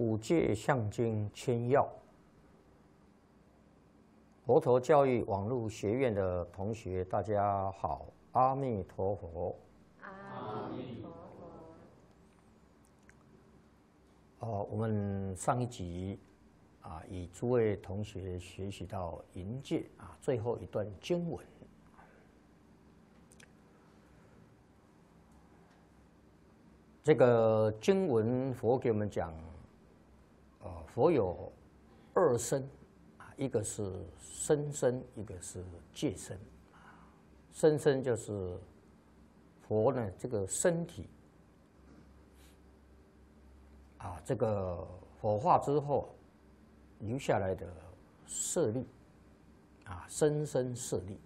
五戒相经千要，佛陀教育网络学院的同学，大家好，阿弥陀佛。 阿弥陀佛。我们上一集与诸位同学学习到淫戒最后一段经文。这个经文佛给我们讲，佛有二身，一个是身身，一个是戒身。身身就是佛呢这个身体，这个火化之后留下来的舍利，身身舍利。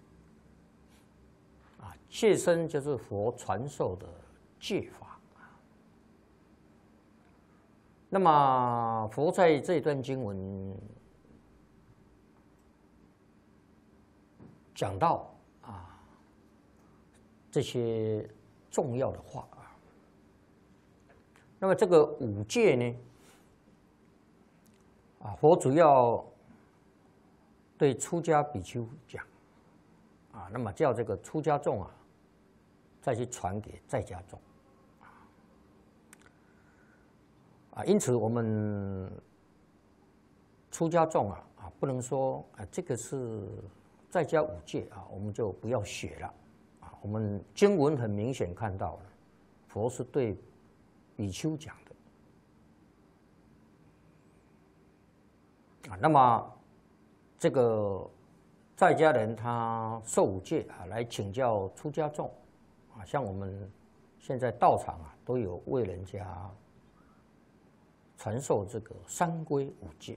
戒身就是佛传授的戒法。那么佛在这一段经文讲到这些重要的话那么这个五戒呢佛主要对出家比丘讲那么叫这个出家众再去传给在家众。因此我们出家众不能说这个是在家五戒我们就不要学了我们经文很明显看到了，佛是对比丘讲的那么这个在家人他受五戒来请教出家众像我们现在道场都有为人家传授这个三归五戒。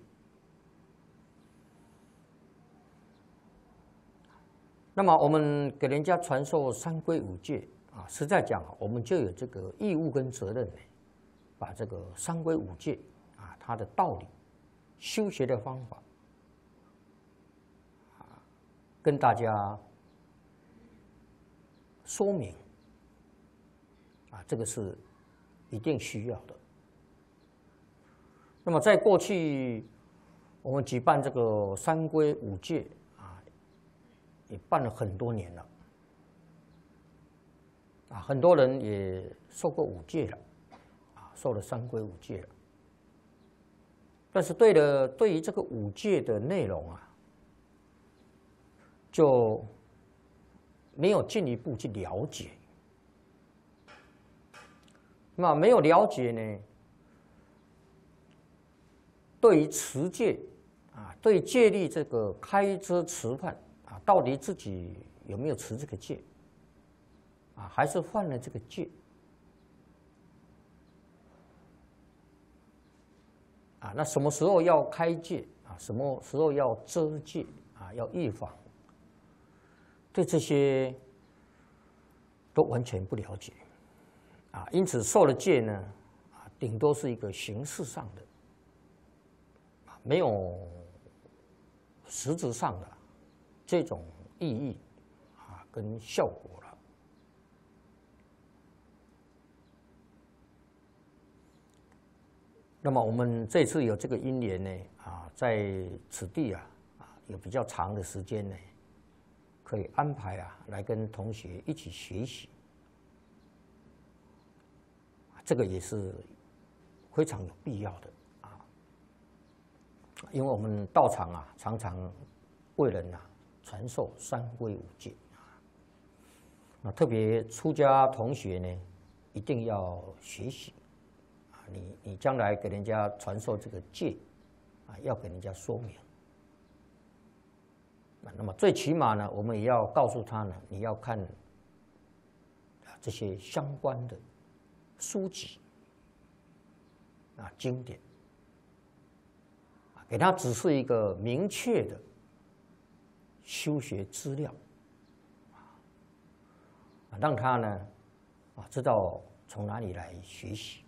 那么我们给人家传授三归五戒实在讲我们就有这个义务跟责任把这个三归五戒它的道理、修学的方法跟大家说明这个是一定需要的。那么在过去我们举办这个三归五戒也办了很多年了很多人也受过五戒了受了三归五戒了，但是对于这个五戒的内容就没有进一步去了解。那么没有了解呢，对于持戒对戒律这个开遮持犯到底自己有没有持这个戒还是犯了这个戒那什么时候要开戒什么时候要遮戒要预防，对这些都完全不了解因此受了戒呢顶多是一个形式上的没有实质上的这种意义跟效果了。那么我们这次有这个因缘呢在此地有比较长的时间呢，可以安排来跟同学一起学习，这个也是非常有必要的因为我们道场常常为人传授三归五戒特别出家同学呢一定要学习你将来给人家传授这个戒要给人家说明那么最起码呢我们也要告诉他呢，你要看这些相关的书籍经典给他只是一个明确的修学资料让他呢知道从哪里来学习。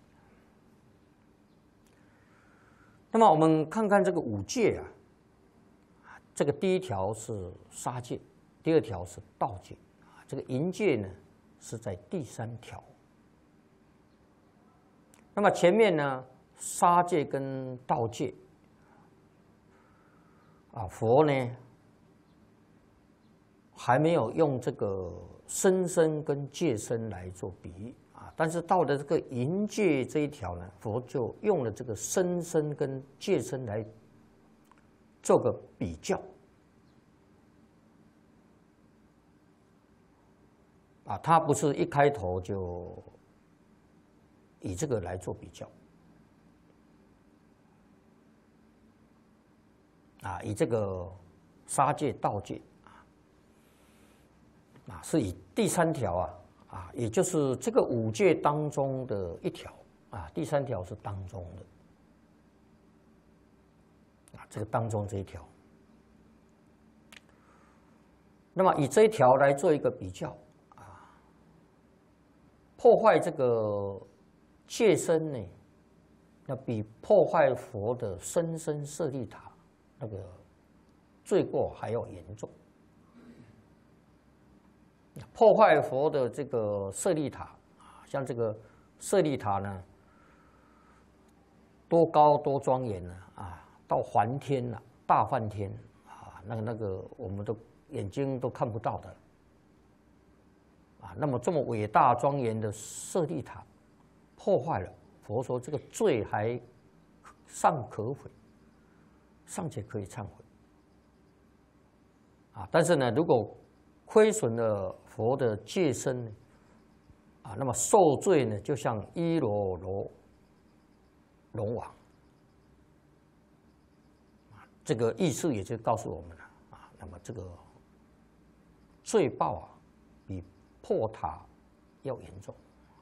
那么我们看看这个五戒这个第一条是杀戒，第二条是盗戒这个淫戒呢是在第三条。那么前面呢杀戒跟盗戒啊，佛呢还没有用这个身身跟戒身来做比喻啊，但是到了这个淫戒这一条呢，佛就用了这个身身跟戒身来做个比较啊，他不是一开头就以这个来做比较啊，以这个杀戒盗戒啊，是以第3条啊，也就是这个5戒当中的一条啊，第3条是当中的啊，这个当中这一条。那么以这一条来做一个比较啊，破坏这个戒身呢，那比破坏佛的身身舍利塔那个罪过还要严重。破坏佛的这个舍利塔啊，像这个舍利塔呢，多高多庄严呢啊，到梵天了，大梵天啊，那个我们的眼睛都看不到的啊。那么这么伟大庄严的舍利塔破坏了，佛说这个罪还尚可悔，尚且可以忏悔啊。但是呢，如果亏损了佛的戒身呢，啊，那么受罪呢，就像伊罗罗龙王，啊，这个意思也就告诉我们了啊，那么这个罪报啊，比破塔要严重。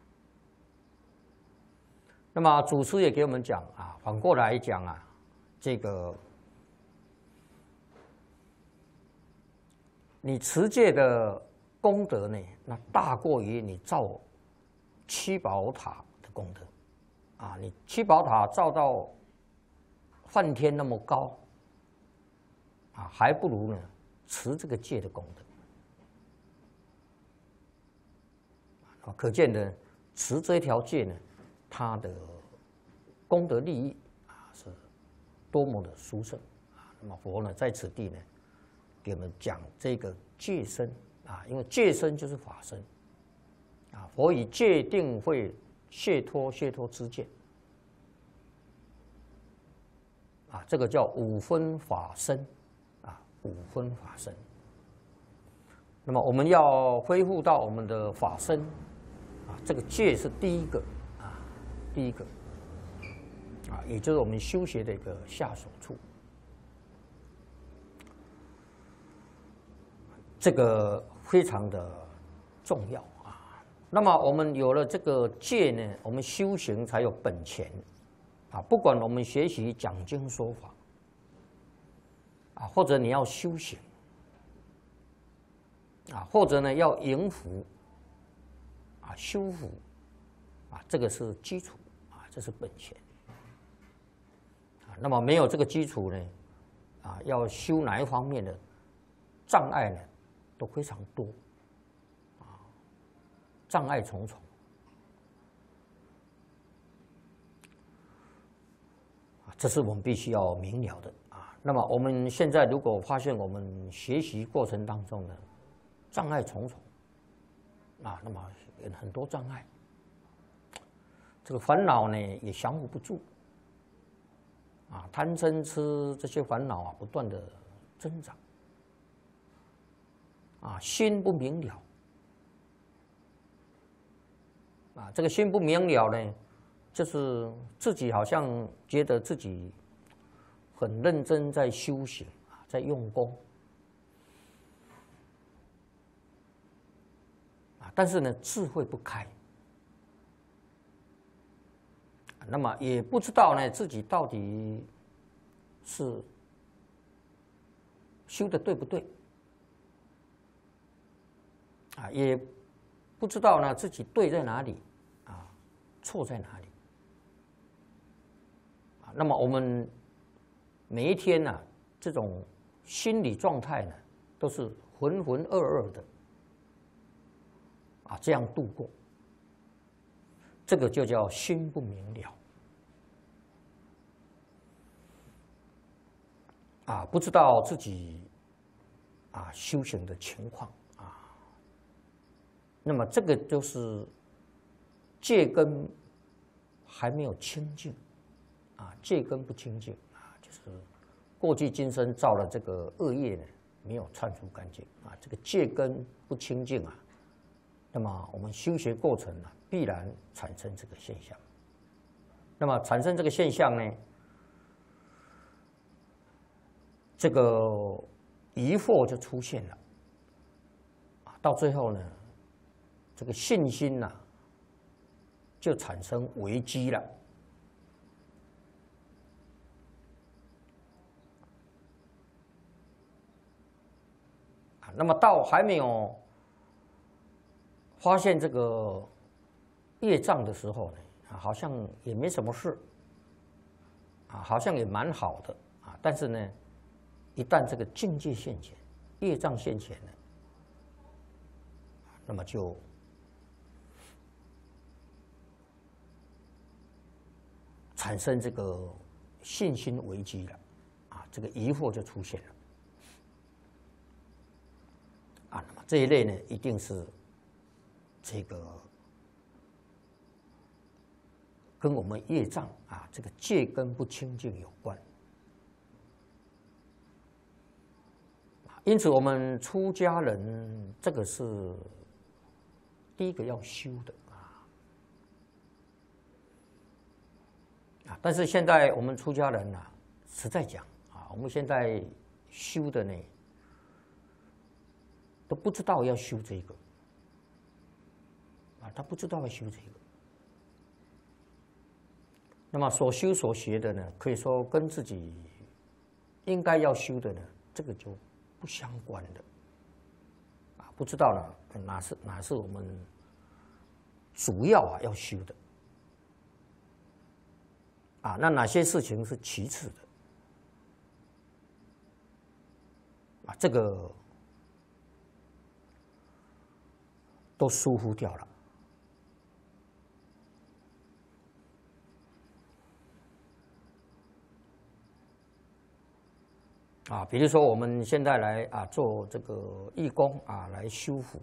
那么祖师也给我们讲啊，反过来讲啊，这个你持戒的功德呢，那大过于你造七宝塔的功德啊！你七宝塔造到梵天那么高啊，还不如呢持这个戒的功德啊！可见的持这一条戒呢，它的功德利益啊是多么的殊胜啊！那么佛呢在此地呢，给我们讲这个戒身啊，因为戒身就是法身啊，佛以戒定慧解脱之戒啊，这个叫5分法身啊，5分法身。那么我们要恢复到我们的法身啊，这个戒是第一个啊，第一个啊，也就是我们修学的一个下手处。这个非常的重要啊。那么我们有了这个戒呢，我们修行才有本钱啊。不管我们学习讲经说法啊，或者你要修行啊，或者呢要迎福啊、修福啊，这个是基础啊，这是本钱啊。那么没有这个基础呢，啊，要修哪一方面的障碍呢？都非常多，啊，障碍重重，啊，这是我们必须要明了的啊。那么我们现在如果发现我们学习过程当中呢，障碍重重，啊，那么很多障碍，这个烦恼呢也降服不住，啊，贪嗔痴这些烦恼啊不断的增长。啊，心不明了，啊，这个心不明了呢，就是自己好像觉得自己很认真在修行啊，在用功，啊，但是呢，智慧不开，那么也不知道呢自己到底是修的对不对。啊，也不知道呢自己对在哪里，啊，错在哪里，啊，那么我们每一天呢，这种心理状态呢，都是浑浑噩噩的，啊，这样度过，这个就叫心不明了， 不知道自己修行的情况那么这个就是戒根还没有清净戒根不清净就是过去今生造了这个恶业呢，没有忏除干净这个戒根不清净那么我们修学过程必然产生这个现象。那么产生这个现象呢，这个疑惑就出现了到最后呢，这个信心就产生危机了那么到还没有发现这个业障的时候呢，好像也没什么事好像也蛮好的但是呢，一旦这个境界现前，业障现前呢，那么就产生这个信心危机了这个疑惑就出现了那么这一类呢，一定是这个跟我们业障这个戒根不清净有关因此我们出家人这个是第一个要修的但是现在我们出家人实在讲我们现在修的呢都不知道要修这个他不知道要修这个那么所修所学的呢，可以说跟自己应该要修的呢，这个就不相关的不知道呢哪是我们主要要修的那哪些事情是其次的这个都疏忽掉了比如说我们现在来做这个义工来修福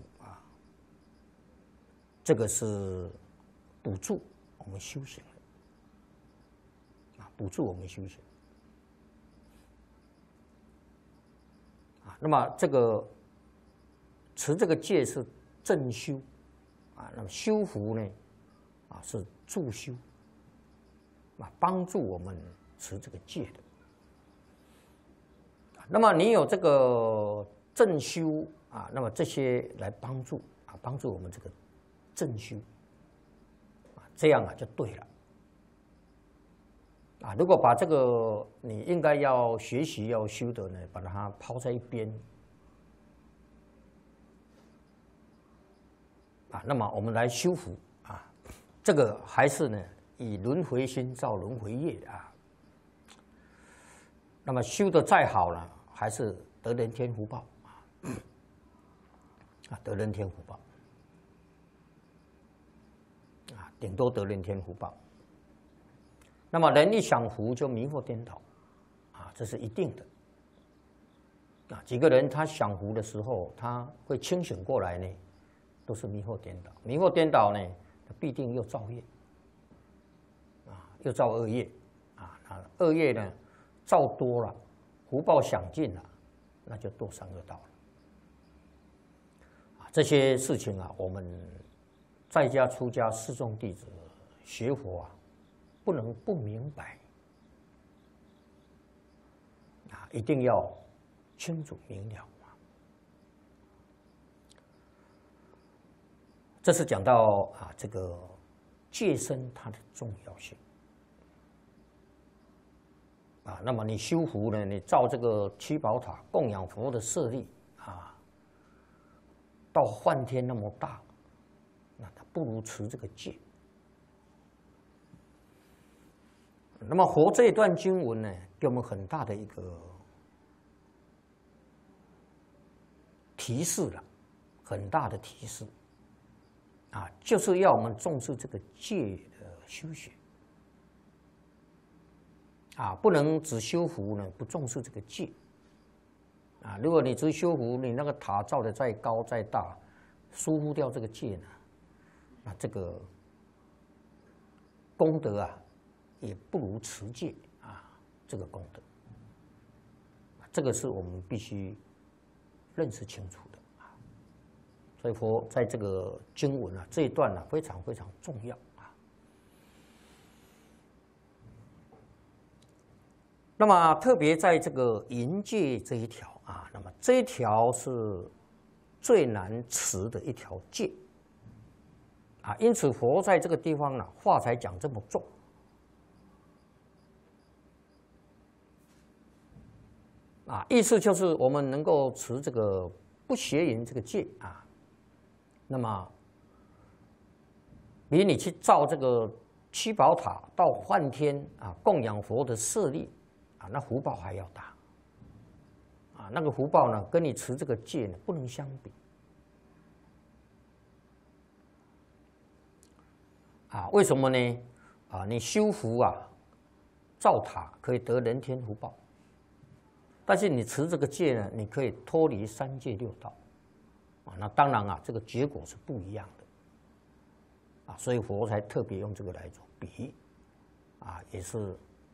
这个是补助我们修行补助我们修行那么这个持这个戒是正修那么修福呢是助修帮助我们持这个戒的那么你有这个正修那么这些来帮助我们这个正修这样就对了如果把这个你应该要学习要修的呢，把它抛在一边那么我们来修福这个还是呢以轮回心造轮回业那么修的再好了还是得人天福报得人天福报顶多得人天福报那么人一享福就迷惑颠倒这是一定的几个人他享福的时候他会清醒过来呢都是迷惑颠倒迷惑颠倒呢必定又造业又造恶业恶业呢造多了福报享尽了那就堕三恶道了这些事情我们在家出家四众弟子学佛不能不明白一定要清楚明了这是讲到这个戒身它的重要性那么你修福呢，你造这个七宝塔供养佛的舍利到梵天那么大，那他不如持这个戒。那么佛这一段经文呢，给我们很大的一个提示了，很大的提示就是要我们重视这个戒的修学啊，不能只修福呢，不重视这个戒。啊，如果你只修福，你那个塔造的再高再大，疏忽掉这个戒呢，那这个功德啊，也不如持戒啊这个功德。这个是我们必须认识清楚的啊。所以佛在这个经文啊这一段呢，非常非常重要啊。那么特别在这个淫戒这一条啊，那么这一条是最难持的一条戒啊，因此佛在这个地方呢，话才讲这么重。啊，意思就是我们能够持这个不邪淫这个戒啊，那么比你去造这个七宝塔到梵天啊供养佛的舍利啊，那福报还要大啊，那个福报呢，跟你持这个戒呢不能相比啊。为什么呢？啊，你修福啊，造塔可以得人天福报。但是你持这个戒呢，你可以脱离三界六道，啊，那当然啊，这个结果是不一样的，啊，所以佛才特别用这个来做比喻，啊，也是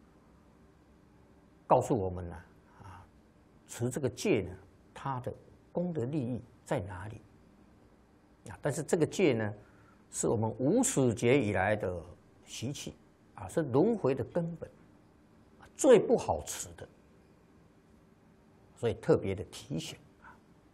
告诉我们呢，啊，持这个戒呢，它的功德利益在哪里？啊，但是这个戒呢，是我们无始劫以来的习气，啊，是轮回的根本，最不好持的。所以特别的提醒啊。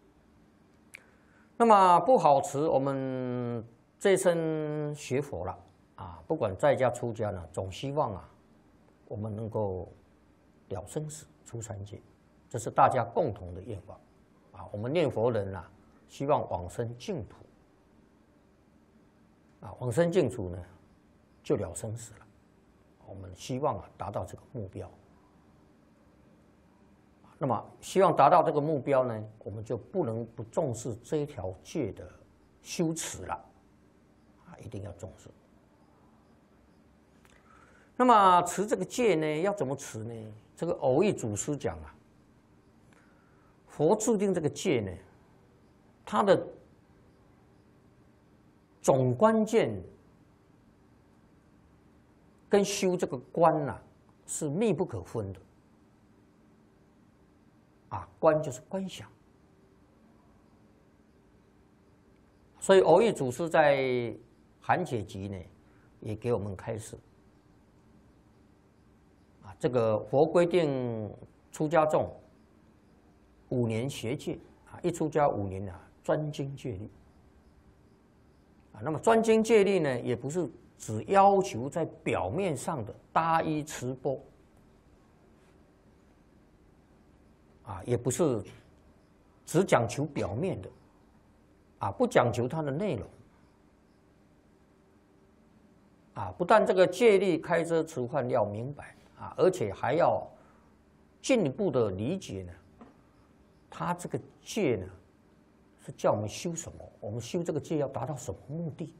那么不好持，我们这一生学佛了啊，不管在家出家呢，总希望啊，我们能够了生死、出三界，这是大家共同的愿望啊。我们念佛人啊，希望往生净土啊，往生净土呢，就了生死了。我们希望啊，达到这个目标。那么，希望达到这个目标呢，我们就不能不重视这一条戒的修持了，啊，一定要重视。那么持这个戒呢，要怎么持呢？这个偶益祖师讲啊，佛制定这个戒呢，它的总关键跟修这个观啊，是密不可分的。啊，观就是观想，所以偶益祖师在《寒解集》呢，也给我们开示。啊，这个佛规定出家众5年学戒啊，一出家5年啊，专精戒律。啊，那么专精戒律呢，也不是只要求在表面上的搭衣持钵。啊，也不是只讲求表面的，啊，不讲求它的内容，啊，不但这个戒律开遮持幻要明白啊，而且还要进一步的理解呢，它这个戒呢是叫我们修什么？我们修这个戒要达到什么目的？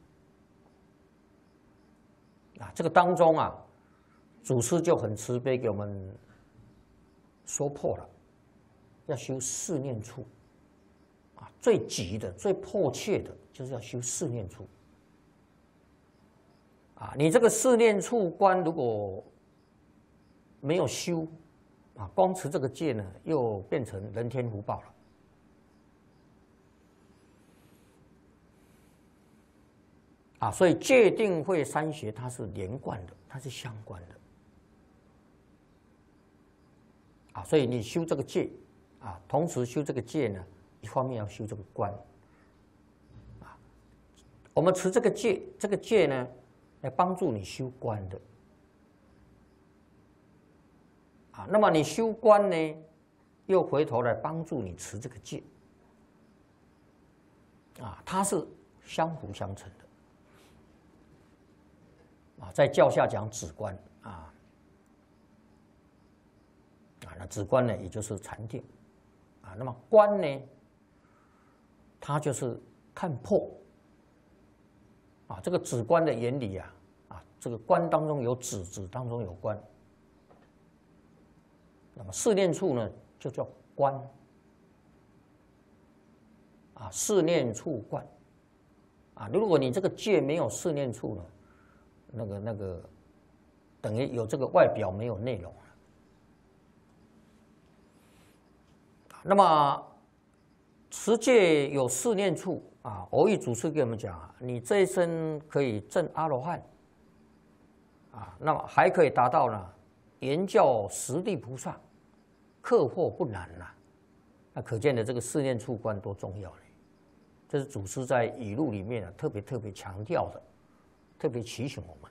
啊，这个当中啊，祖师就很慈悲给我们说破了。要修四念处，啊，最急的、最迫切的，就是要修四念处。啊，你这个四念处观如果没有修，啊，光持这个戒呢，又变成人天福报了。啊，所以戒定慧三学它是连贯的，它是相关的。啊，所以你修这个戒。啊，同时修这个戒呢，一方面要修这个观。啊，我们持这个戒，这个戒呢，来帮助你修观的。啊，那么你修观呢，又回头来帮助你持这个戒。啊，它是相辅相成的。啊，在教下讲止观啊，那止观呢，也就是禅定。啊，那么观呢，它就是看破。啊，这个止观的原理啊，啊，这个观当中有止，止当中有观。 那么四念处呢，就叫观啊，四念处观啊。如果你这个戒没有四念处呢，那个等于有这个外表没有内容了。那么持戒有四念处啊，蕅益祖师给我们讲啊，你这一生可以证阿罗汉啊，那么还可以达到呢言教十地菩萨，克获不难呐。那可见的这个四念处观多重要呢？这是祖师在语录里面特别强调的，特别提醒我们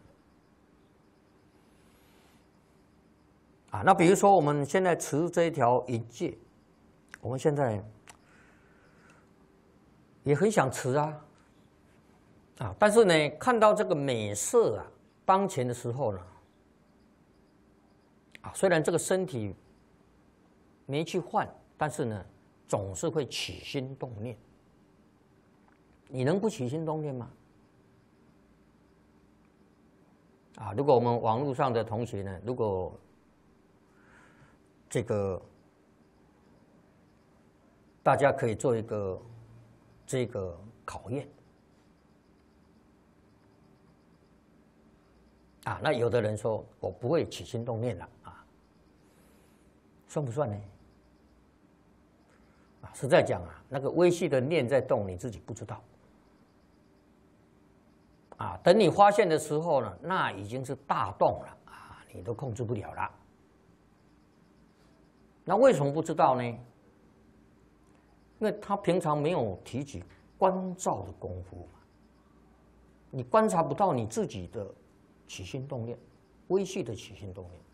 啊。那比如说我们现在持这一条淫戒，我们现在也很想持啊，但是呢，看到这个美色啊当前的时候呢，虽然这个身体没去换，但是呢，总是会起心动念。你能不起心动念吗？如果我们网络上的同学呢，如果这个大家可以做一个这个考验那有的人说我不会起心动念了算不算呢？实在讲那个微细的念在动，你自己不知道等你发现的时候呢，那已经是大动了你都控制不了了。那为什么不知道呢？因为他平常没有提起观照的功夫嘛，你观察不到你自己的起心动念，微细的起心动念。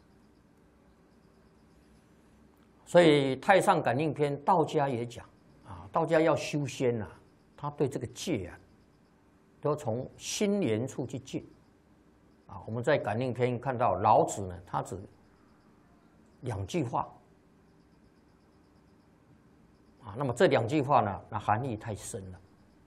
所以《太上感应篇》道家也讲道家要修仙他对这个戒都从心源处去戒我们在《感应篇》看到老子呢，他只2句话那么这2句话呢，那含义太深了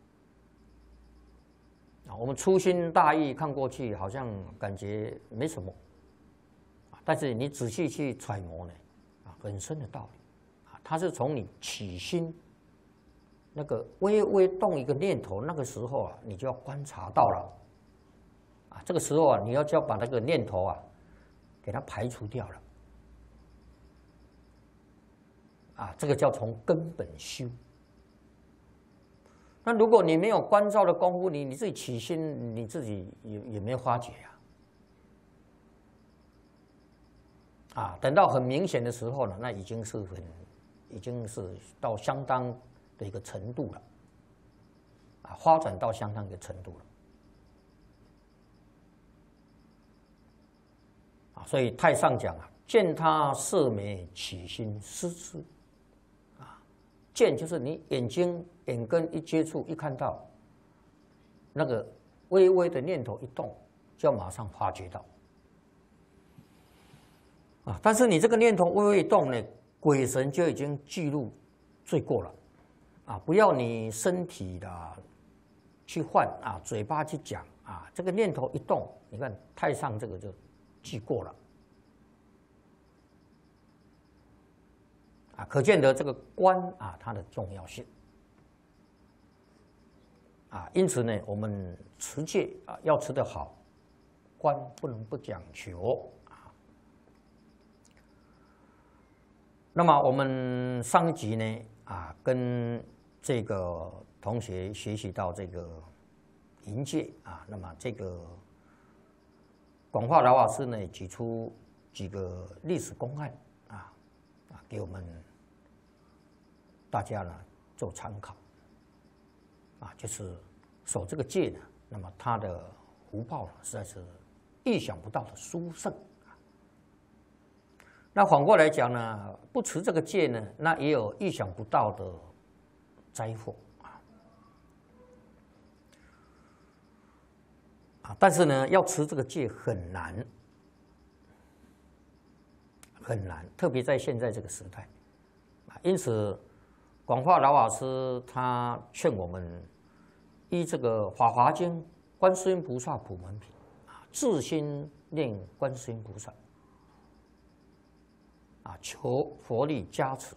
我们粗心大意看过去，好像感觉没什么但是你仔细去揣摩呢很深的道理它是从你起心那个微微动一个念头，那个时候你就要观察到了这个时候你就要把那个念头给它排除掉了这个叫从根本修。那如果你没有观照的功夫，你自己起心，你自己也没有发觉等到很明显的时候呢，那已经是到相当的一个程度了发展到相当的程度了所以太上讲见他色美，起心思之见就是你眼根一接触一看到那个微微的念头一动，就要马上发觉到但是你这个念头微微一动呢，鬼神就已经记录罪过了不要你身体的去换嘴巴去讲这个念头一动，你看太上这个就记过了可见得这个观它的重要性因此呢，我们持戒要持得好，观不能不讲求那么我们上一集呢跟这个同学学习到这个淫戒那么这个广化老法师呢举出几个历史公案给我们大家呢做参考就是守这个戒呢，那么他的福报实在是意想不到的殊胜那反过来讲呢，不持这个戒呢，那也有意想不到的灾祸但是呢，要持这个戒很难，很难，特别在现在这个时代因此，广化老法师他劝我们依这个《法华经》观世音菩萨普门品自心念观世音菩萨啊，求佛力加持。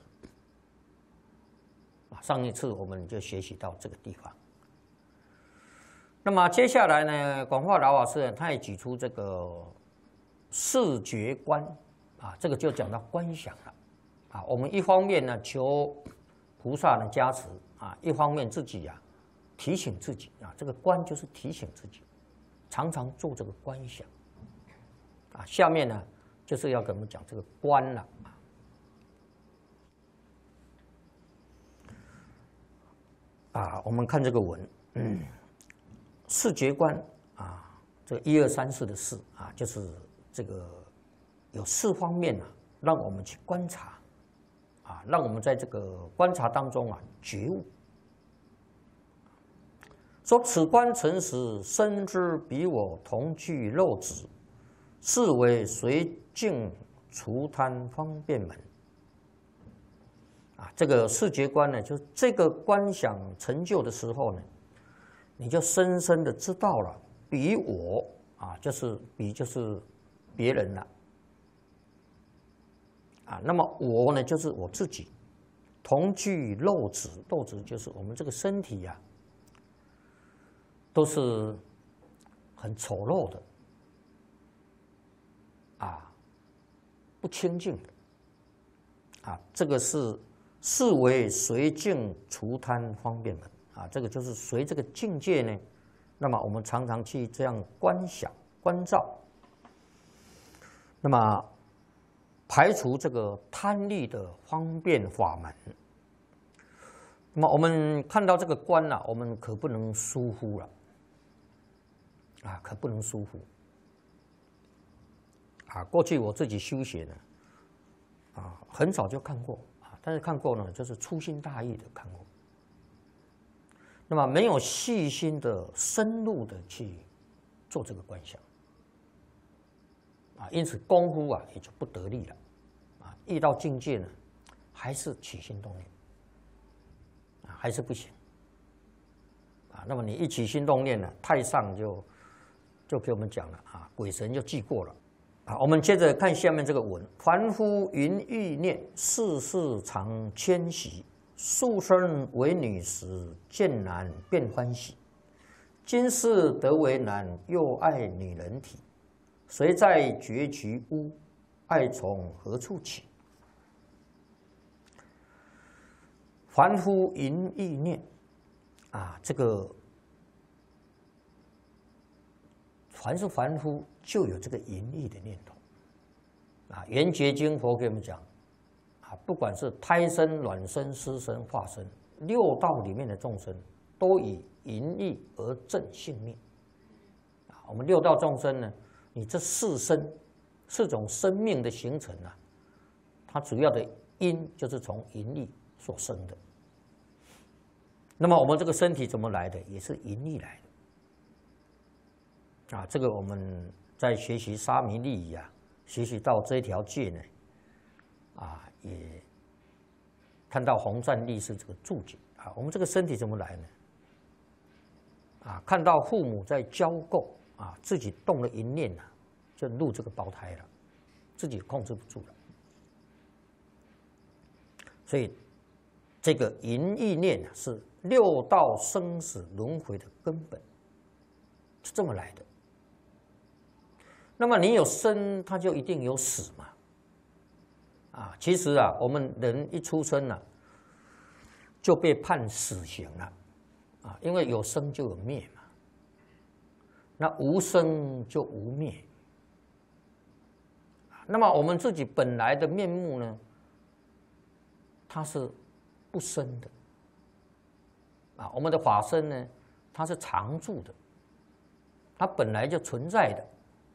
啊，上一次我们就学习到这个地方。那么接下来呢，广化老法师他也举出这个视觉观，啊，这个就讲到观想了。啊，我们一方面呢求菩萨的加持，啊，一方面自己提醒自己，啊，这个观就是提醒自己，常常做这个观想。啊，下面呢就是要跟我们讲这个观了。啊，我们看这个文，视觉观啊，这个1、2、3、4的4啊，就是这个有4方面让我们去观察，啊，让我们在这个观察当中觉悟。说此观诚实，深知彼我同具肉质，是为随境除贪方便门。啊，这个视觉观呢，就这个观想成就的时候呢，你就深深的知道了，彼我啊，就是别人了。啊，那么我呢，就是我自己，同具肉质，肉质就是我们这个身体都是很丑陋的，啊，不清净的，啊，这个是为随境除贪方便门，啊，这个就是随这个境界呢，那么我们常常去这样观想、观照，那么排除这个贪利的方便法门。那么我们看到这个观我们可不能疏忽了，啊，可不能疏忽。啊，过去我自己修学呢，很早就看过。但是看过呢，就是粗心大意的看过，那么没有细心的、深入的去做这个观想，啊，因此功夫也就不得力了，啊，遇到境界呢，还是起心动念，啊，还是不行，啊，那么你一起心动念呢，太上就给我们讲了啊，鬼神就记过了。啊，我们接着看下面这个文：凡夫云欲念，世事常迁徙。素身为女时，见男便欢喜。今世得为男，又爱女人体。谁在绝局屋？爱从何处起？凡夫云欲念，啊，这个凡是凡夫，就有这个淫欲的念头。啊，圆觉经佛给我们讲，啊，不管是胎生、卵生、湿生、化生，6道里面的众生，都以淫欲而正性命。啊，我们6道众生呢，你这4种生命的形成它主要的因就是从淫欲所生的。那么我们这个身体怎么来的？也是淫欲来的。啊，这个我们在学习沙弥利益学习到这条戒呢，也看到洪赞律师这个注解啊，我们这个身体怎么来呢？啊，看到父母在交媾自己动了淫念就入这个胞胎了，自己控制不住了，所以这个淫欲念是6道生死轮回的根本，是这么来的。那么你有生，它就一定有死嘛？啊，其实我们人一出生就被判死刑了，啊，因为有生就有灭嘛。那无生就无灭。那么我们自己本来的面目呢，它是不生的，啊，我们的法身呢，它是常住的，它本来就存在的。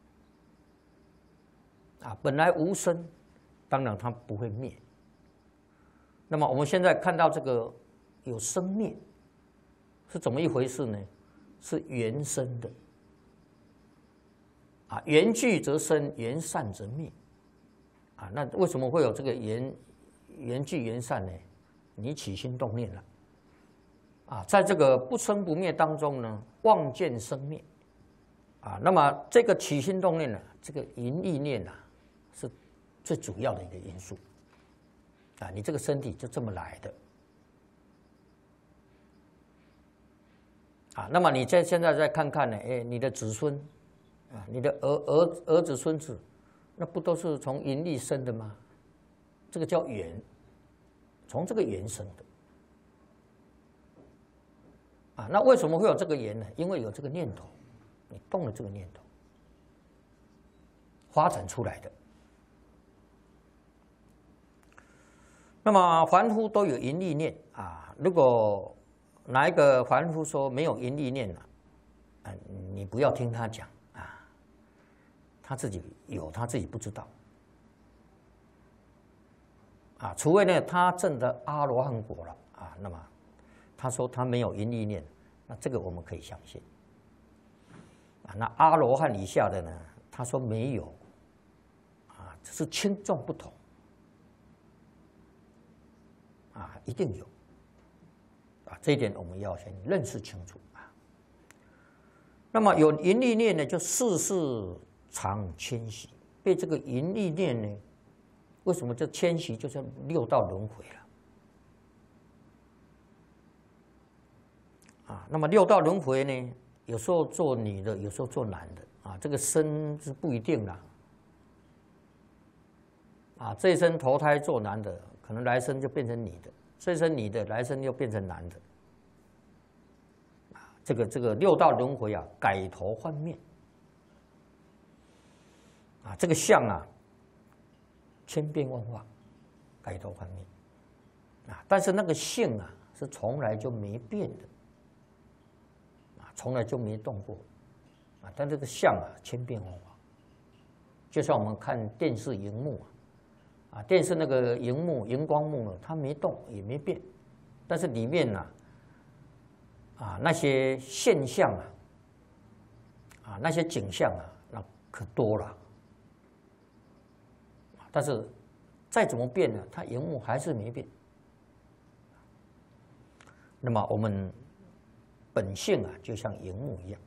啊，本来无生，当然它不会灭。那么我们现在看到这个有生灭，是怎么一回事呢？是缘生的。啊，缘聚则生，缘散则灭。啊，那为什么会有这个缘聚缘散呢？你起心动念了。啊，在这个不生不灭当中呢，望见生灭。啊，那么这个起心动念这个淫欲念是最主要的一个因素。啊，你这个身体就这么来的。啊，那么你现在再看看呢？哎，你的子孙，啊，你的儿子孙子，那不都是从阴力生的吗？这个叫缘，从这个缘生的。啊，那为什么会有这个缘呢？因为有这个念头，你动了这个念头，发展出来的。那么凡夫都有淫力念啊，如果哪一个凡夫说没有淫力念了，你不要听他讲啊，他自己有，他自己不知道啊，除非呢他证得阿罗汉果了啊，那么他说他没有淫力念，那这个我们可以相信啊。那阿罗汉以下的呢，他说没有啊，只是轻重不同啊，一定有。啊，这一点我们要先认识清楚啊。那么有淫力念呢，就世世常迁徙，被这个淫力念呢，为什么这迁徙就是六道轮回了啊？那么六道轮回呢，有时候做女的，有时候做男的啊，这个生是不一定啦。啊，这一生投胎做男的，可能来生就变成女的。这一生女的，来生又变成男的，啊，这个六道轮回啊，改头换面，啊，这个相啊，千变万化，改头换面，啊，但是那个性啊，是从来就没变的，啊，从来就没动过，啊，但这个相啊，千变万化，就像我们看电视荧幕啊。啊，电视那个荧幕、荧光幕呢，它没动也没变，但是里面呢，啊那些现象啊，那些景象啊，那可多了。但是再怎么变呢，它荧幕还是没变。那么我们本性啊，就像荧幕一样。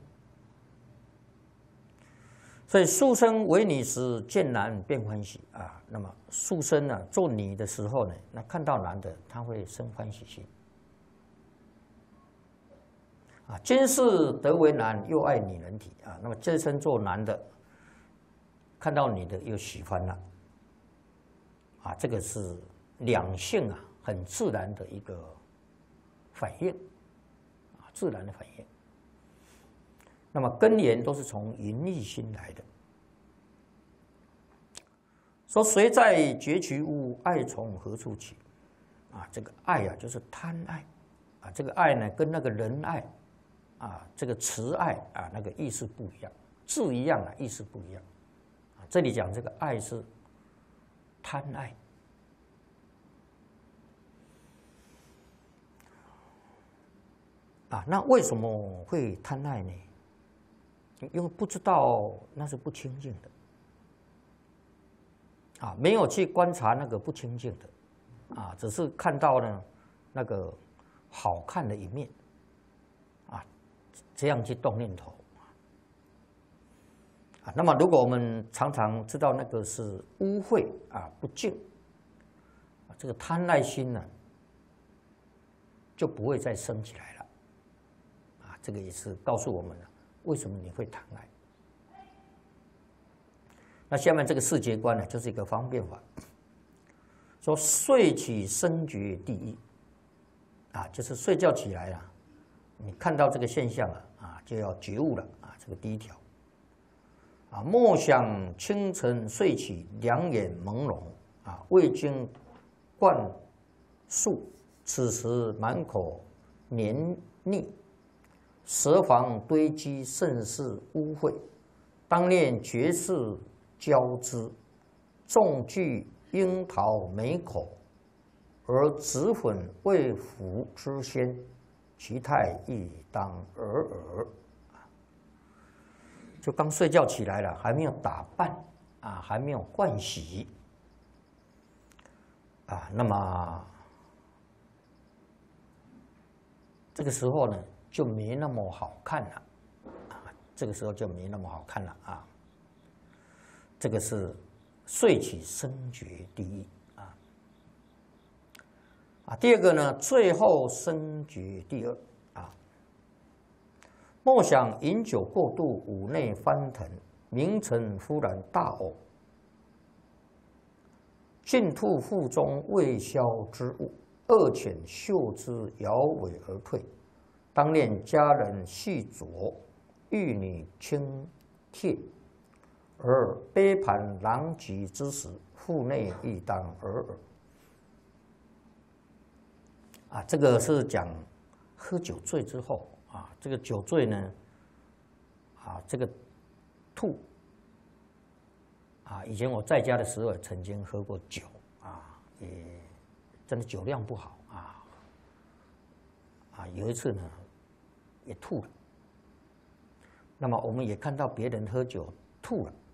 所以书生为女时，见男便欢喜啊。那么书生呢，做女的时候呢，那看到男的，他会生欢喜心啊。今世得为男，又爱女人体啊。那么这生做男的，看到女的又喜欢了啊。这个是两性啊，很自然的一个反应啊，自然的反应。那么根源都是从淫欲心来的。说谁在绝其物，爱从何处起？啊，这个爱啊，就是贪爱啊。这个爱呢，跟那个仁爱啊，这个慈爱啊，那个意思不一样，字一样啊，意思不一样啊。这里讲这个爱是贪爱。啊，那为什么会贪爱呢？因为不知道那是不清净的，啊，没有去观察那个不清净的，啊，只是看到呢那个好看的一面，啊，这样去动念头，啊，那么如果我们常常知道那个是污秽啊不净，啊，这个贪爱心呢就不会再升起来了，啊，这个也是告诉我们了。为什么你会贪爱？那下面这个四结观呢，就是一个方便法。说睡起生觉第一，啊，就是睡觉起来啊，你看到这个现象啊，就要觉悟了啊，这个第一条。啊，莫想清晨睡起，两眼朦胧啊，未经灌漱，此时满口黏腻。舌房堆积甚是污秽，当念绝世交织，众具樱桃美口，而紫粉未服之先，其态亦当尔。就刚睡觉起来了，还没有打扮啊，还没有盥洗啊，那么这个时候呢，就没那么好看了，啊，这个时候就没那么好看了啊。这个是遂起生觉第一第二个呢，最后生觉第二莫想饮酒过度，五内翻腾，名臣忽然大呕，尽吐腹中未消之物，恶犬嗅之，摇尾而退。当念家人细酌，玉女轻帖，而杯盘狼藉之时，腹内亦当尔尔。这个是讲喝酒醉之后这个酒醉呢这个吐以前我在家的时候曾经喝过酒也真的酒量不好有一次呢也吐了。那么我们也看到别人喝酒吐了，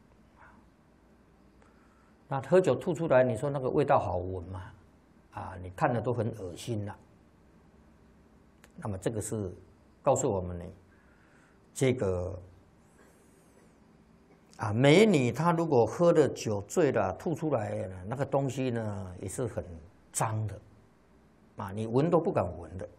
那喝酒吐出来，你说那个味道好闻吗？你看了都很恶心了。那么这个是告诉我们呢，这个美女她如果喝了酒醉了吐出来那个东西呢也是很脏的你闻都不敢闻的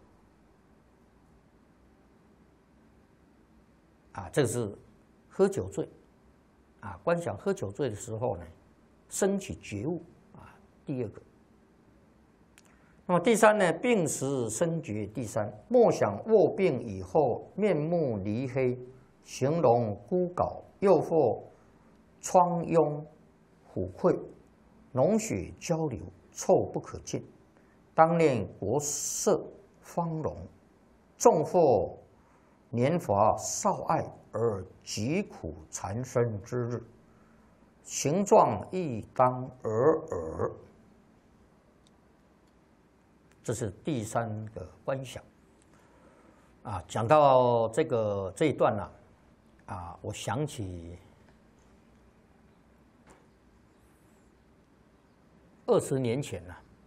这是喝酒醉观想喝酒醉的时候呢，升起觉悟第二个。那么第三呢，病时生觉第三，莫想卧病以后面目离黑，形容孤槁，又或疮痈虎溃，脓血交流，臭不可进。当念国色芳容，纵或年华少爱而疾苦缠身之日，形状亦当尔尔。这是第三个观想讲到这一段我想起20年前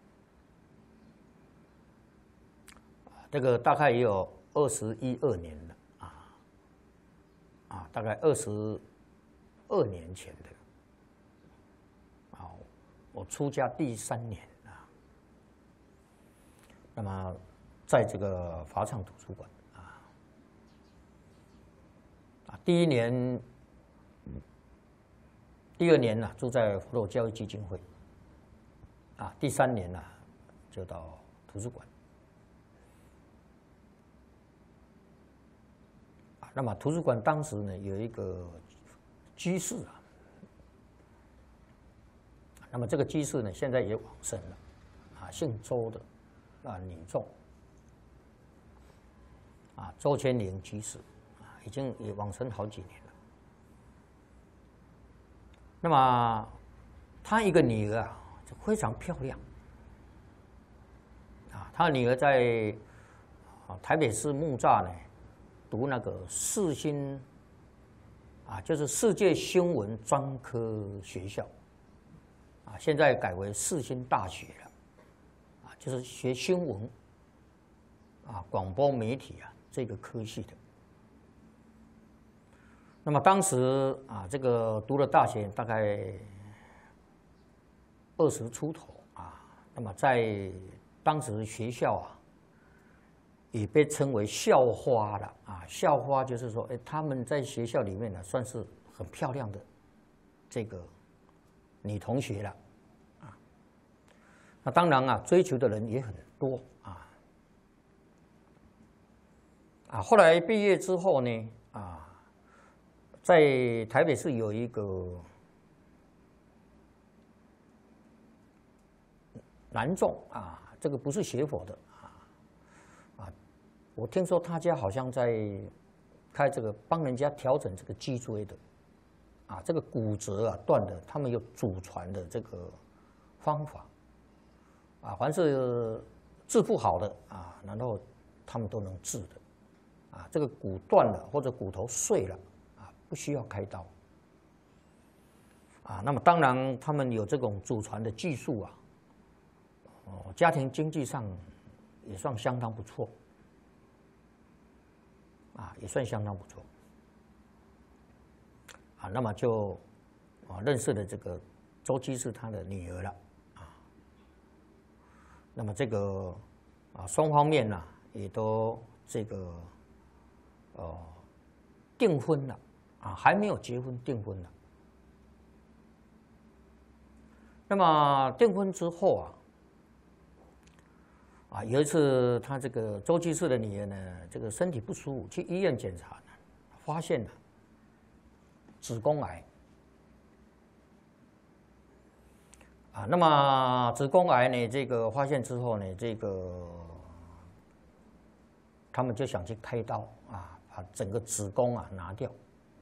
这个大概也有21、22年了大概22年前的我出家第3年那么在这个法场图书馆第1年、第2年住在佛陀教育基金会第3年就到图书馆那么图书馆当时呢有一个居士那么这个居士呢现在也往生了姓周的女众周千灵居士已经也往生好几年了。那么他一个女儿非常漂亮他的女儿在台北市木栅呢读那个世新就是世界新闻专科学校现在改为世新大学了就是学新闻广播媒体这个科系的。那么当时这个读了大学大概20出头那么在当时学校也被称为校花了校花就是说他们在学校里面算是很漂亮的这个女同学了那当然追求的人也很多后来毕业之后呢在台北市有一个男众这个不是学佛的我听说他家好像在开这个帮人家调整这个脊椎的这个骨折断的，他们有祖传的这个方法凡是治不好的然后他们都能治的这个骨断了或者骨头碎了不需要开刀那么当然他们有这种祖传的技术家庭经济上也算相当不错也算相当不错那么就认识了这个周姬是他的女儿了啊。那么这个双方面呢也都这个订婚了啊，还没有结婚，订婚了。那么订婚之后有一次他这个周居士的女儿呢，这个身体不舒服，去医院检查呢，发现了子宫癌那么子宫癌呢，这个发现之后呢，这个他们就想去开刀把整个子宫拿掉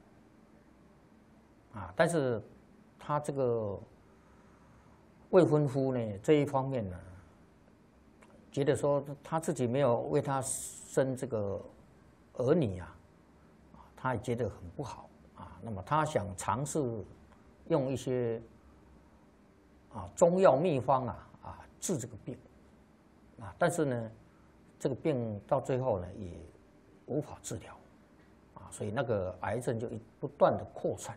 但是他这个未婚夫呢这一方面呢，觉得说他自己没有为他生这个儿女他也觉得很不好那么他想尝试用一些中药秘方治这个病但是呢，这个病到最后呢也无法治疗所以那个癌症就不断的扩散。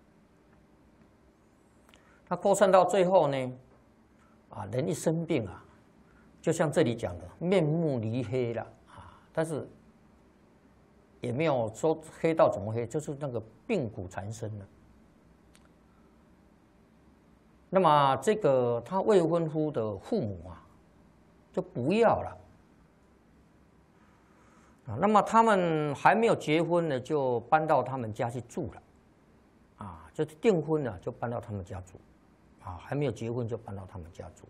它扩散到最后呢，人一生病就像这里讲的面目离黑了但是也没有说黑到怎么黑，就是那个病骨缠身了。那么这个他未婚夫的父母就不要了那么他们还没有结婚呢，就搬到他们家去住了就是订婚了就搬到他们家住还没有结婚就搬到他们家住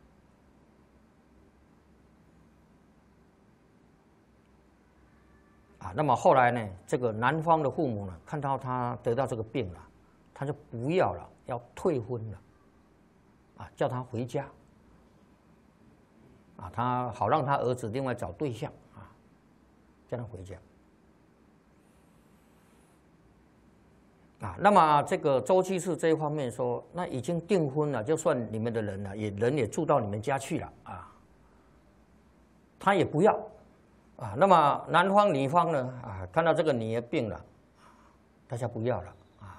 那么后来呢，这个男方的父母呢，看到他得到这个病了，他就不要了，要退婚了叫他回家他好让他儿子另外找对象叫他回家那么这个周居士这一方面说，那已经订婚了，就算你们的人了，人也住到你们家去了他也不要那么男方女方呢看到这个女儿病了，大家不要了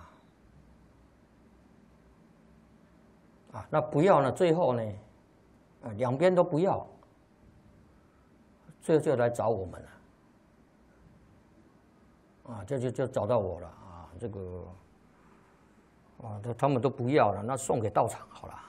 那不要呢，最后呢两边都不要，最后就来找我们了就找到我了这个他们都不要了，那送给道场好了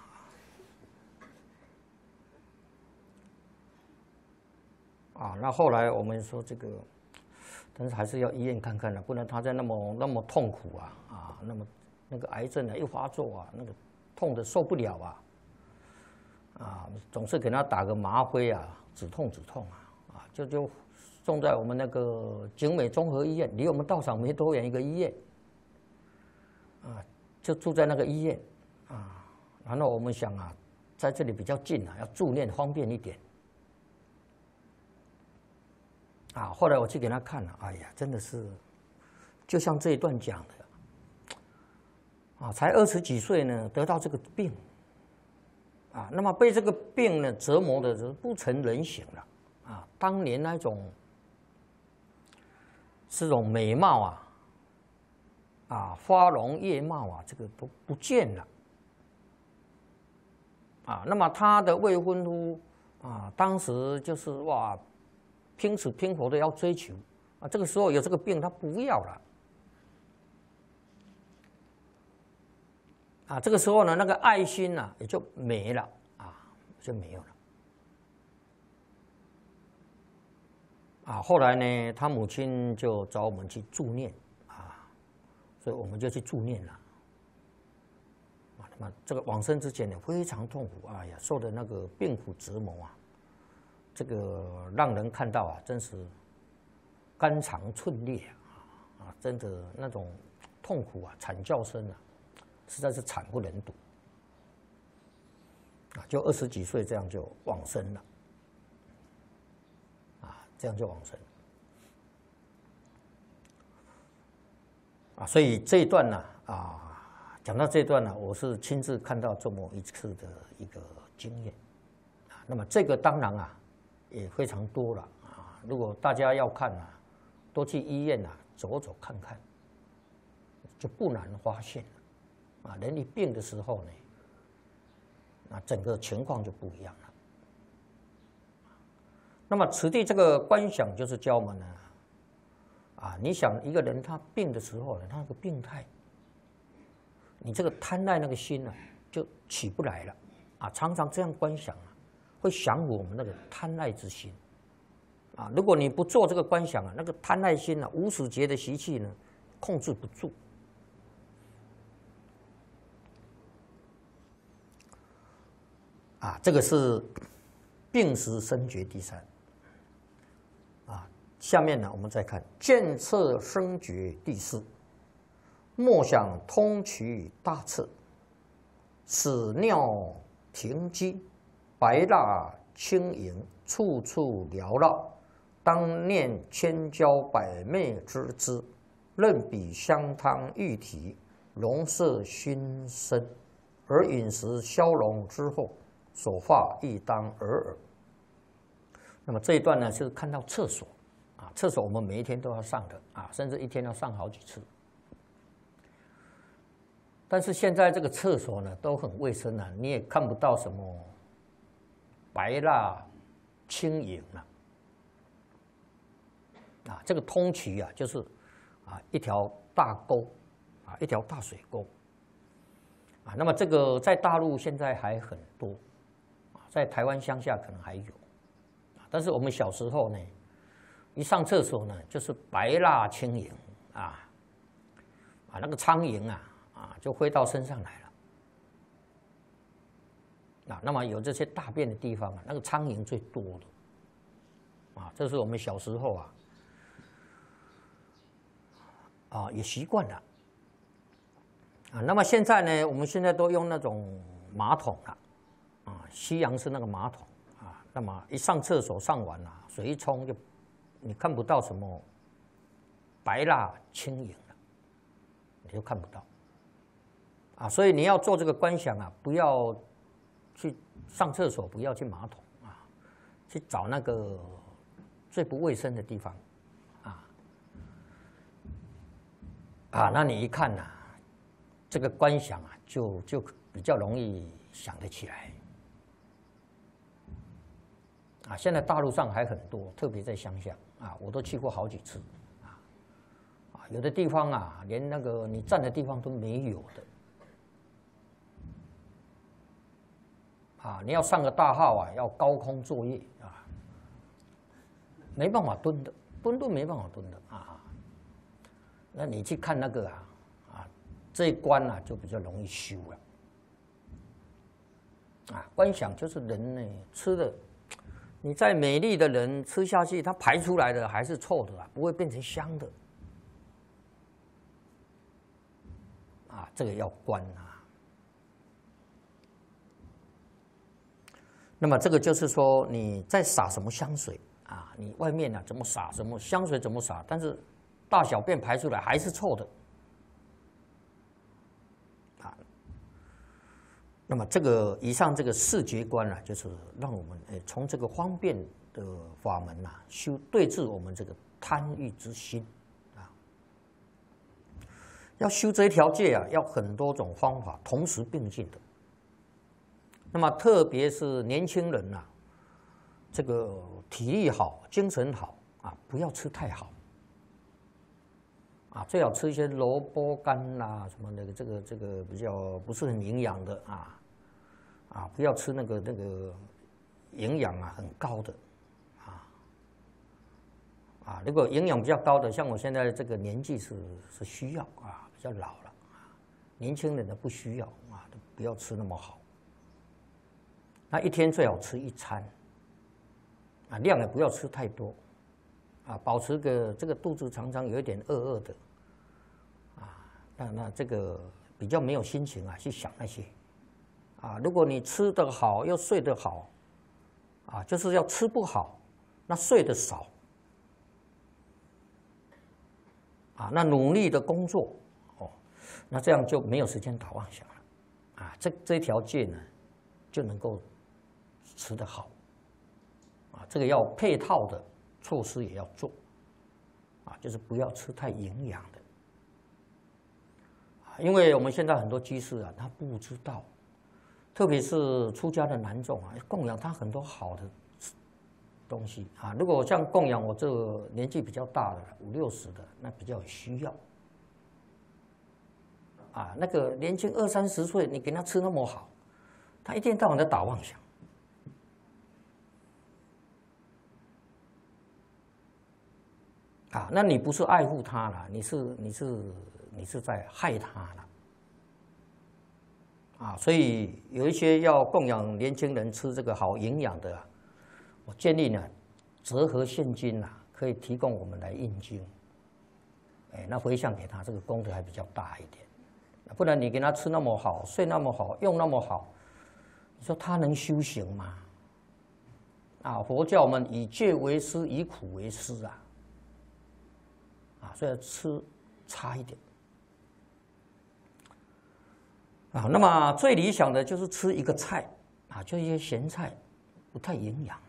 那后来我们说这个，但是还是要医院看看不然他在那么痛苦那个癌症一发作那个痛的受不了总是给他打个吗啡止痛就送在我们那个景美综合医院，离我们道场没多远一个医院就住在那个医院然后我们想在这里比较近要住院方便一点后来我去给他看了，哎呀，真的是就像这一段讲的才20几岁呢，得到这个病那么被这个病呢折磨的不成人形了当年那种这种美貌花容月貌这个都不见了那么他的未婚夫当时就是拼死拼活的要追求这个时候有这个病他不要了这个时候呢那个爱心也就没了就没有了后来呢他母亲就找我们去助念所以我们就去助念了那么这个往生之前呢非常痛苦哎呀，受的那个病苦折磨这个让人看到真是肝肠寸裂真的那种痛苦惨叫声实在是惨不忍睹就20几岁这样就往生了这样就往生所以这一段呢讲到这一段呢，我是亲自看到这么一次的一个经验那么这个当然也非常多了如果大家要看多去医院走走看看，就不难发现了啊，人一病的时候呢，那整个情况就不一样了。那么此地这个观想就是教我们呢，啊，你想一个人他病的时候呢，他那个病态，你这个贪爱那个心呢，就起不来了，啊，常常这样观想啊，会降服我们那个贪爱之心。啊，如果你不做这个观想啊，那个贪爱心啊，无始劫的习气呢，控制不住。啊，这个是病时生觉第三。啊，下面呢，我们再看见测生觉第四。莫想通衢大彻，屎尿停机，白蜡轻盈，处处缭绕。当念千娇百媚之姿，任比香汤玉体，容摄熏身。而饮食消融之后，手发亦当尔尔。那么这一段呢，是看到厕所啊，厕所我们每一天都要上的啊，甚至一天要上好几次。但是现在这个厕所呢，都很卫生啊，你也看不到什么白蜡轻盈了。啊，这个通衢啊，就是啊一条大沟，啊一条大水沟，啊，那么这个在大陆现在还很多，啊，在台湾乡下可能还有，啊，但是我们小时候呢，一上厕所呢，就是白蜡轻盈，啊，那个苍蝇啊就飞到身上来了，啊，那么有这些大便的地方啊，那个苍蝇最多的，啊，这是我们小时候也习惯了，啊，那么现在呢，我们现在都用那种马桶了，啊，西洋式那个马桶，啊，那么一上厕所上完了，水一冲就，你看不到什么白蜡轻盈了，你就看不到，啊，所以你要做这个观想啊，不要去上厕所，不要去马桶啊，去找那个最不卫生的地方。啊，那你一看呐，这个观想啊，就比较容易想得起来。啊，现在大陆上还很多，特别在乡下啊，我都去过好几次，有的地方啊，连那个你站的地方都没有的。啊，你要上个大号啊，要高空作业啊，没办法蹲的，蹲都没办法蹲的啊。那你去看那个这一关啊就比较容易修了。啊，观想就是人呢吃的，你再美丽的人吃下去，它排出来的还是臭的啊，不会变成香的。啊，这个要观啊。那么这个就是说你在撒什么香水啊，你外面怎么撒，什么香水怎么撒，但是大小便排出来还是臭的，啊，那么这个以上这个视觉观就是让我们从这个方便的法门修对治我们这个贪欲之心，啊，要修这一条戒要很多种方法同时并进的。那么特别是年轻人这个体力好、精神好不要吃太好。最好吃一些萝卜干啦，什么那个这个比较不是很营养的不要吃那个营养很高的如果营养比较高的，像我现在这个年纪是需要比较老了年轻人呢不需要都不要吃那么好。那一天最好吃一餐量也不要吃太多保持个这个肚子常常有一点饿的那这个比较没有心情去想那些如果你吃得好又睡得好就是要吃不好，那睡得少那努力的工作那这样就没有时间打妄想了这一条戒呢就能够吃得好这个要配套的措施也要做就是不要吃太营养的因为我们现在很多居士啊，他不知道，特别是出家的男众啊，供养他很多好的东西啊。如果像供养我这个年纪比较大的50、60的，那比较有需要。啊，那个年轻20、30岁，你给他吃那么好，他一天到晚在打妄想。啊，那你不是爱护他了，你是在害他了。啊，所以有一些要供养年轻人吃这个好营养的，我建议呢，折合现金呐，可以提供我们来印经。哎，那回向给他，这个功德还比较大一点。不然你给他吃那么好，睡那么好，用那么好，你说他能修行吗？啊，佛教我们以戒为师，以苦为师啊。啊，所以吃差一点。啊，那么最理想的就是吃一个菜，啊，就一些咸菜，不太营养。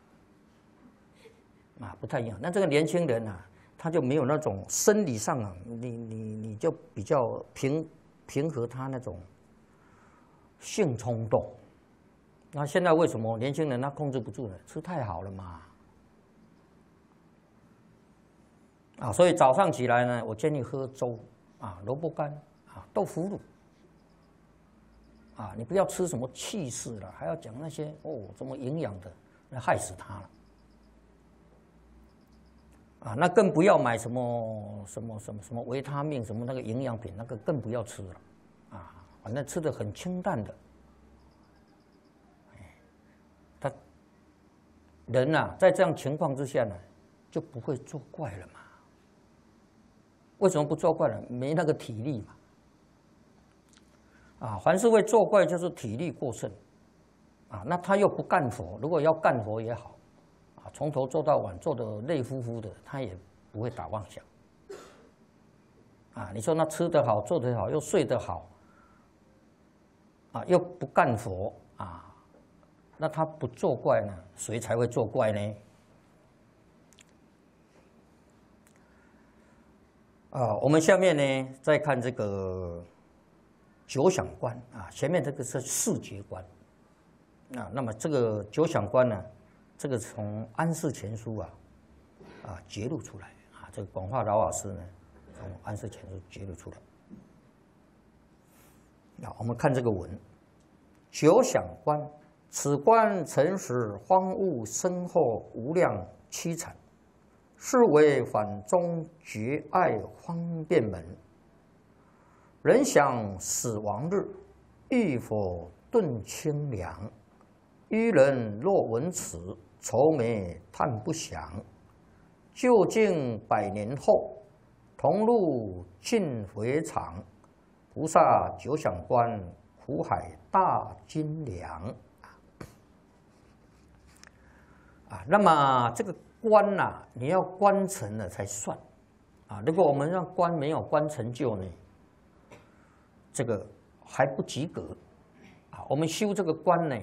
啊，不太营养。那这个年轻人啊，他就没有那种生理上啊，你就比较平和他那种性冲动。那现在为什么年轻人他控制不住呢？吃太好了嘛。啊，所以早上起来呢，我建议喝粥啊，萝卜干啊，豆腐乳啊，你不要吃什么气势了，还要讲那些什么营养的，那害死他了。啊，那更不要买什么维他命什么那个营养品，那个更不要吃了，啊，反正吃的很清淡的。他人啊，在这样情况之下呢，就不会作怪了嘛。为什么不作怪呢？没那个体力嘛。啊，凡是会作怪，就是体力过剩。啊，那他又不干活，如果要干活也好。从头做到晚，做得累乎乎的，他也不会打妄想。啊，你说那吃得好，做得好，又睡得好，啊，又不干活啊，那他不作怪呢，谁才会作怪呢？啊，我们下面呢再看这个九想观啊，前面这个是视觉观。啊，那么这个九想观呢？这个从安世全书揭露出来啊，这个广化老老师呢，从安世全书揭露出来。那我们看这个文，九想观，此观曾使荒芜深厚无量凄惨，是为反中绝爱方便门。人想死亡日，欲否顿清凉？愚人若闻此，愁眉叹不详。究竟100年后，同入尽回肠。菩萨九想观，苦海大金梁。啊，那么这个观呐，你要观成了才算。啊，如果我们让观没有观成就呢，这个还不及格。啊，我们修这个观呢。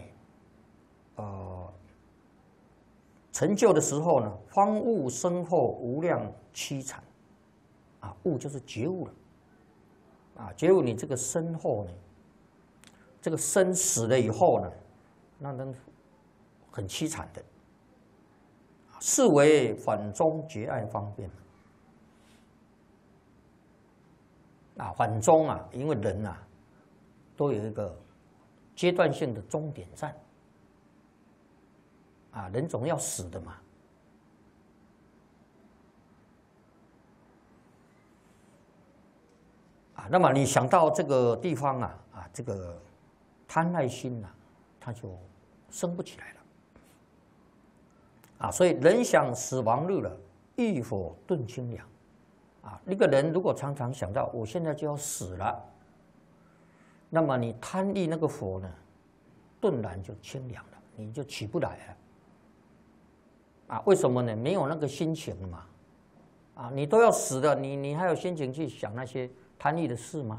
成就的时候呢，荒芜深厚无量凄惨，啊，悟就是觉悟了，啊，觉悟你这个身后呢，这个身死了以后呢，那很凄惨的，是为反中绝爱方便。啊，反中啊，因为人啊，都有一个阶段性的终点站。啊，人总要死的嘛。啊，那么你想到这个地方啊，这个贪爱心呐，它就生不起来了。啊，所以人想死亡日了，欲否顿清凉？啊，一个人如果常常想到我现在就要死了，那么你贪欲那个火呢，顿然就清凉了，你就起不来了。啊，为什么呢？没有那个心情嘛。啊，你都要死了，你还有心情去想那些贪欲的事吗？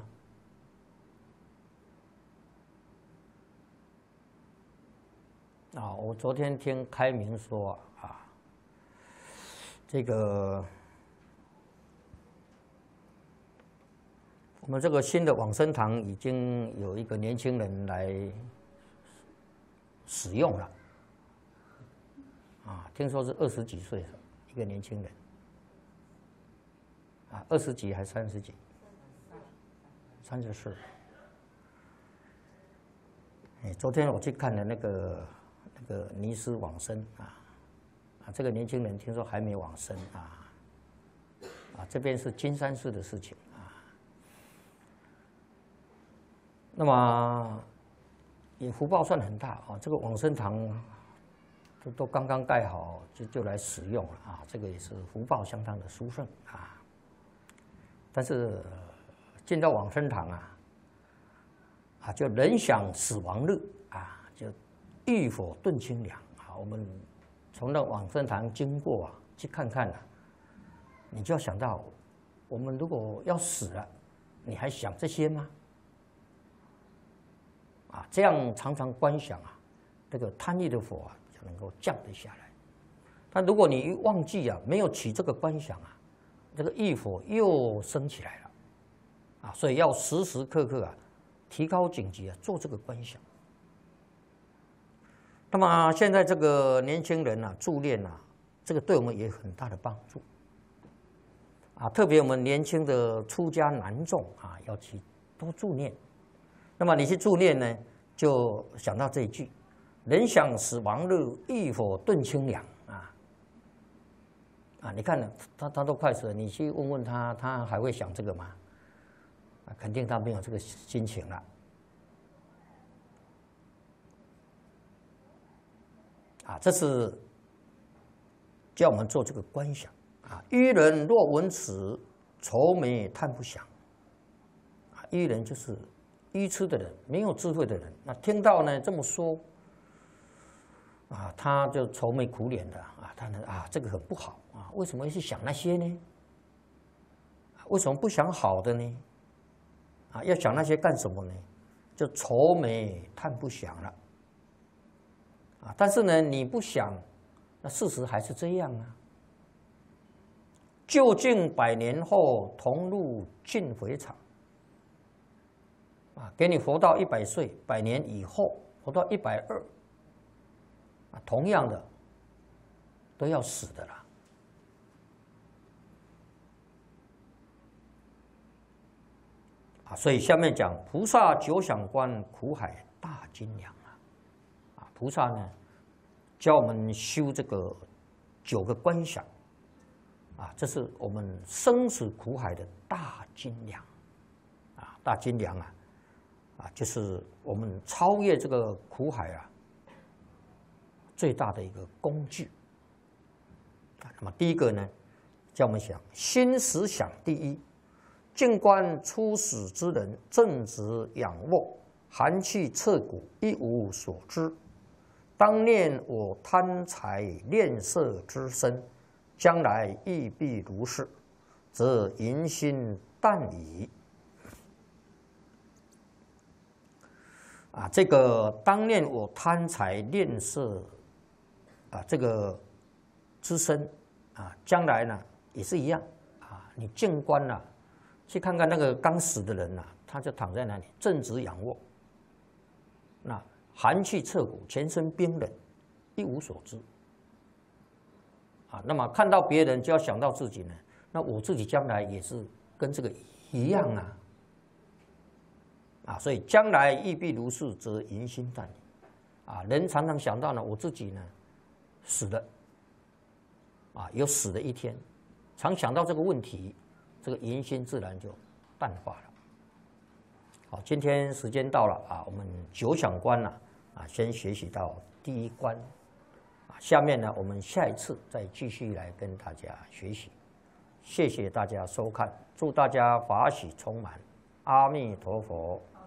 啊，我昨天听开明说啊，这个我们这个新的往生堂已经有一个年轻人来使用了，啊，听说是20几岁的一个年轻人，啊，20几还30几，34。昨天我去看了那个尼斯往生这个年轻人听说还没往生这边是金山寺的事情那么也福报算很大这个往生堂都刚刚盖好就来使用了这个也是福报相当的殊胜但是进到往生堂就人想死亡日就浴火炖清凉我们从那往生堂经过去看看你就要想到，我们如果要死了，你还想这些吗？这样常常观想这个贪欲的火就能够降得下来。但如果你一忘记没有起这个观想这个欲火又升起来了所以要时时刻刻提高警觉做这个观想。那么现在这个年轻人助念这个对我们也有很大的帮助特别我们年轻的出家男众要去多助念。那么你去助念呢，就想到这一句：人想死亡日，浴火炖清凉你看他都快死了，你去问问他，他还会想这个吗？肯定他没有这个心情了。这是叫我们做这个观想愚人若闻此，愁眉叹不详。愚人就是愚痴的人，没有智慧的人。那听到呢这么说他就愁眉苦脸的他呢这个很不好为什么要去想那些呢？为什么不想好的呢？要想那些干什么呢？就愁眉叹不详了。但是呢，你不想，那事实还是这样究竟100年后同入尽回场给你活到100岁，100年以后活到120同样的都要死的啦。所以下面讲菩萨久想观，苦海大金梁菩萨呢，教我们修这个9个观想这是我们生死苦海的大金梁大金梁就是我们超越这个苦海最大的一个工具那么第一个呢，叫我们想心实想第一，静观初死之人，正直仰卧，寒气彻骨，一无所知。当念我贪财恋色之身，将来亦必如是，则淫心淡矣。这个当念我贪财恋色这个之身将来呢也是一样你静观去看看那个刚死的人他就躺在那里正直仰卧，那寒气彻骨，全身冰冷，一无所知那么看到别人就要想到自己呢，那我自己将来也是跟这个一样所以将来亦必如是，则淫心淡矣人常常想到呢，我自己呢死了有死的一天，常想到这个问题，这个淫心自然就淡化了。好，今天时间到了我们9想观先学习到第1关下面呢，我们下一次再继续来跟大家学习。谢谢大家收看，祝大家法喜充满，阿弥陀佛。